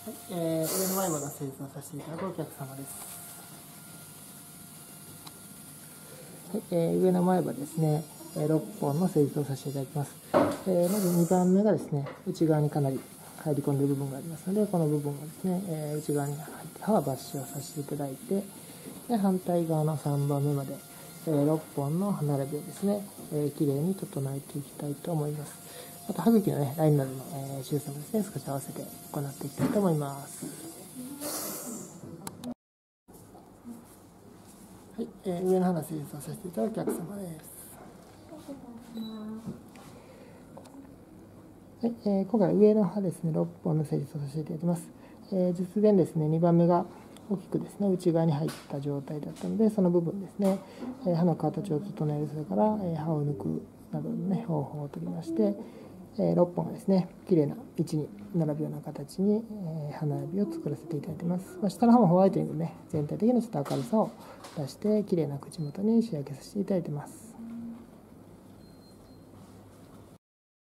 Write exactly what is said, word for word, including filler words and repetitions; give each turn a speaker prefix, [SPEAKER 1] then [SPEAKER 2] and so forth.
[SPEAKER 1] はい、えー、上の前歯の施術をさせていただくお客様です。はい、えー、上の前歯ですね、ろっぽんの施術をさせていただきます。えー、まずにばんめがですね、内側にかなり入り込んでいる部分がありますので、この部分をですね、えー、内側に入って歯は抜歯をさせていただいて、で反対側のさんばんめまで、えー、ろっぽんの歯並びをですね、えー、きれいに整えていきたいと思います。また歯茎の、ね、ラインなどの、えー、修正もですね、少し合わせて行っていきたいと思います。はい、えー、上の歯の施術をさせていただくお客様です。はい、えー、今回上の歯ですね、ろっぽんの施術をさせていただきます。えー、術前ですね、にばんめが大きくですね、内側に入った状態だったので、その部分ですね、えー、歯の形を整える、それから、えー、歯を抜くなどの、ね、方法をとりまして、えー、ろっぽんがですね、きれいな位置に並ぶような形に、えー、歯並びを作らせていただいています。まあ、下の歯もホワイトニングでね、全体的なちょっと明るさを出して、きれいな口元に仕上げさせていただいています。